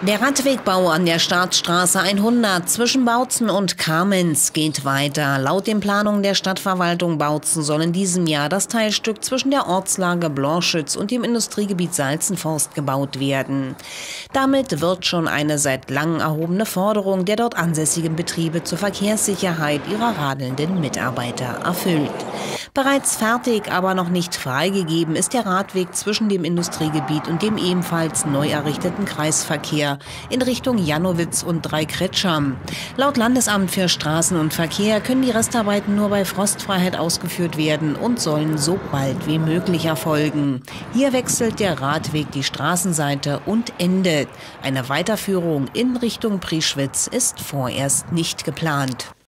Der Radwegbau an der Staatsstraße 100 zwischen Bautzen und Kamenz geht weiter. Laut den Planungen der Stadtverwaltung Bautzen soll in diesem Jahr das Teilstück zwischen der Ortslage Blanchitz und dem Industriegebiet Salzenforst gebaut werden. Damit wird schon eine seit langem erhobene Forderung der dort ansässigen Betriebe zur Verkehrssicherheit ihrer radelnden Mitarbeiter erfüllt. Bereits fertig, aber noch nicht freigegeben ist der Radweg zwischen dem Industriegebiet und dem ebenfalls neu errichteten Kreisverkehr in Richtung Jannowitz und Dreikretscham. Laut Landesamt für Straßen und Verkehr können die Restarbeiten nur bei Frostfreiheit ausgeführt werden und sollen so bald wie möglich erfolgen. Hier wechselt der Radweg die Straßenseite und endet. Eine Weiterführung in Richtung Prieschwitz ist vorerst nicht geplant.